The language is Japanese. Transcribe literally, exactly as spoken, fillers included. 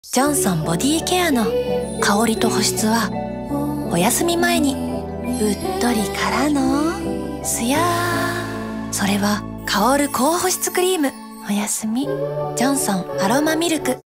ジョンソンボディケアの香りと保湿はお休み前にうっとりからのすやー。それは香る高保湿クリーム。おやすみジョンソンアロマミルク。